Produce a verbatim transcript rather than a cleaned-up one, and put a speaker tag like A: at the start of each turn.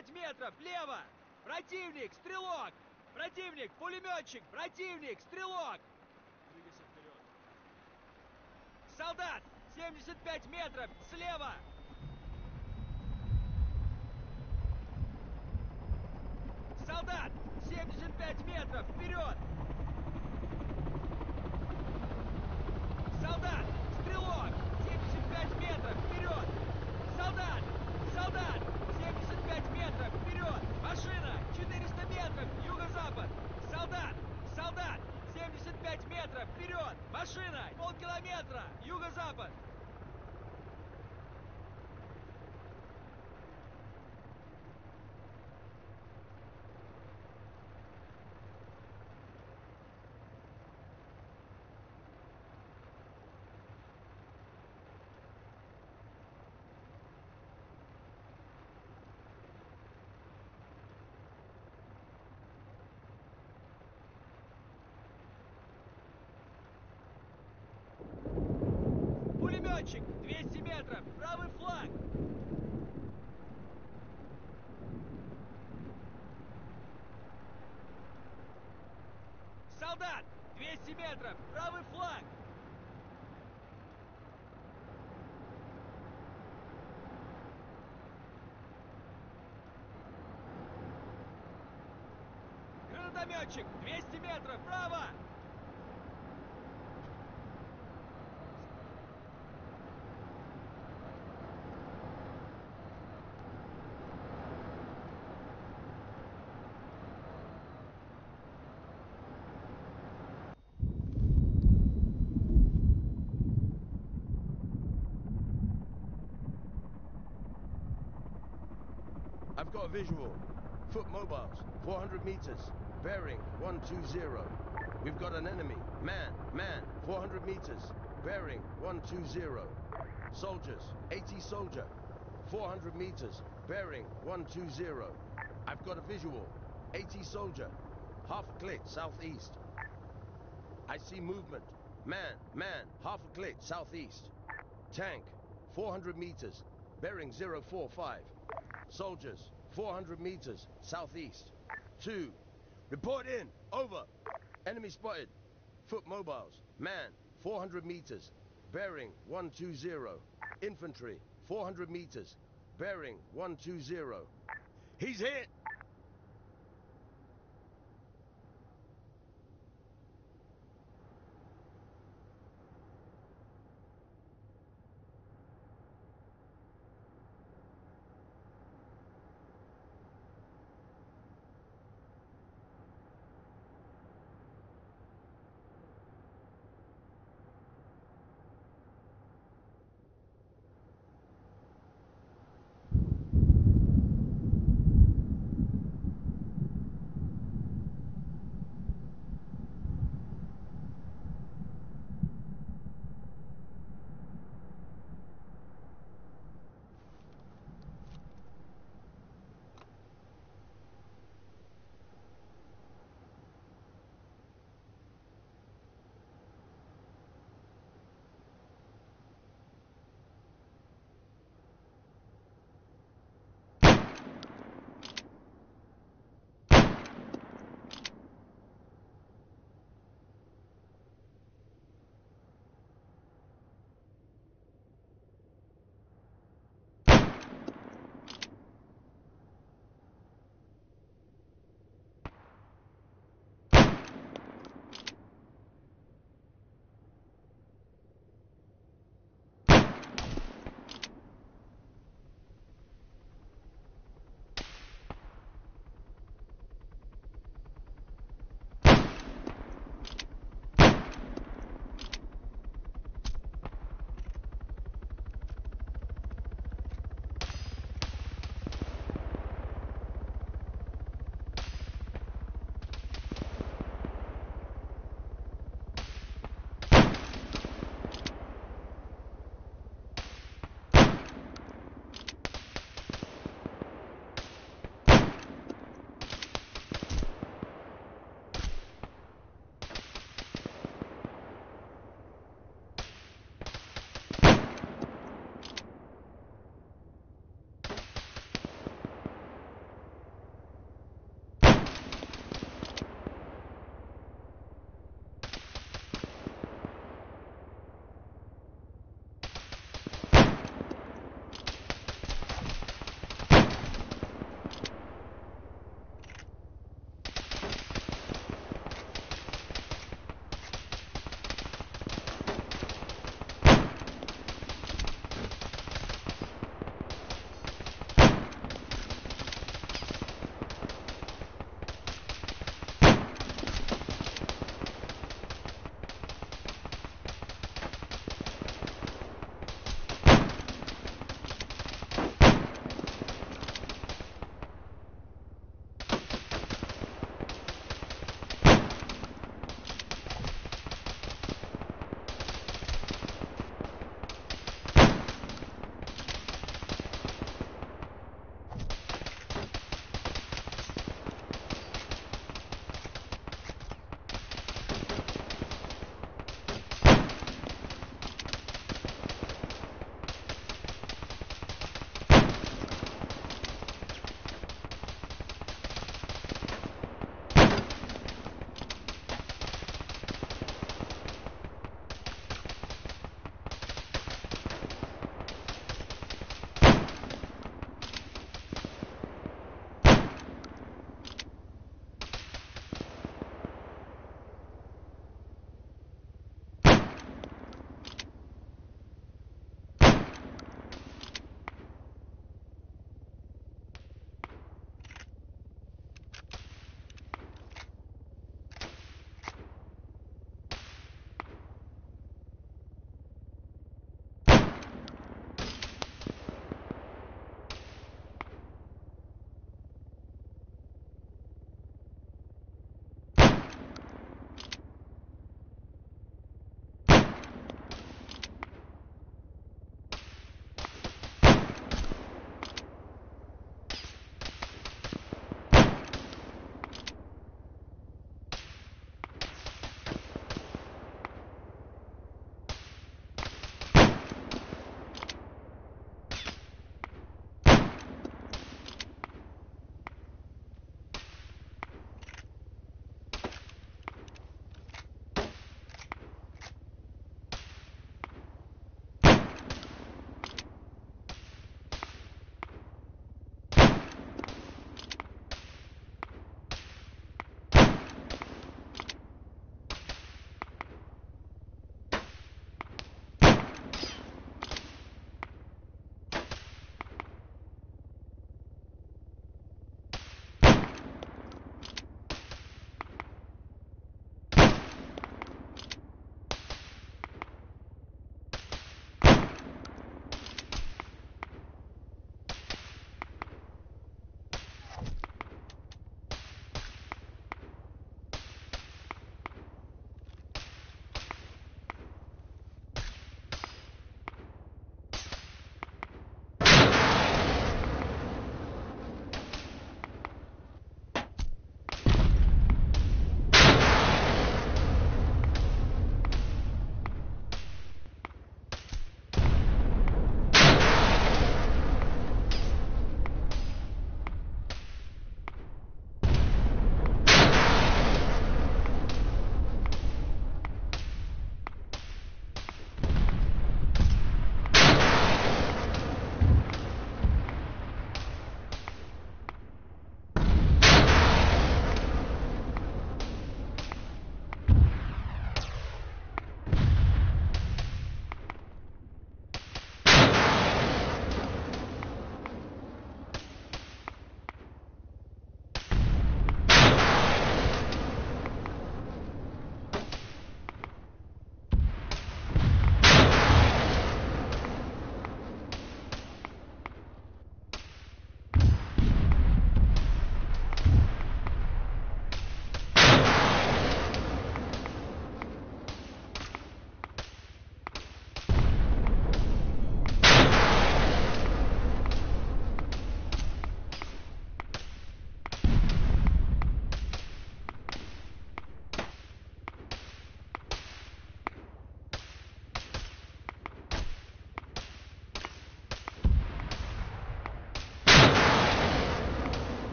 A: пять метров, влево! Противник, стрелок! Противник, пулеметчик! Противник, стрелок! Двигайся вперед. Солдат! семьдесят пять метров, слева! Солдат! семьдесят пять метров, вперед! Солдат! Стрелок! семьдесят пять метров, вперед! Солдат! Солдат! семьдесят пять метров, вперед! Машина! четыреста метров, юго-запад! Солдат! Солдат! семьдесят пять метров, вперед! Машина! Полкилометра, юго-запад! Пулеметчик! двести метров! Правый фланг! Солдат! двести метров! Правый фланг! Гранатометчик! двести метров! Право!
B: I've got a visual. Foot mobiles, four hundred meters, bearing one two zero. We've got an enemy. Man, man, four hundred meters, bearing one two zero. Soldiers, eighty soldier, four hundred meters, bearing one two zero. I've got a visual. eighty soldier, half a click southeast. I see movement. Man, man, half a click southeast. Tank, four hundred meters, bearing zero four five. Soldiers, four hundred meters, southeast. Two. Report in. Over. Enemy spotted. Foot mobiles. Man, four hundred meters, bearing one two zero. Infantry, four hundred meters, bearing one two zero. He's hit.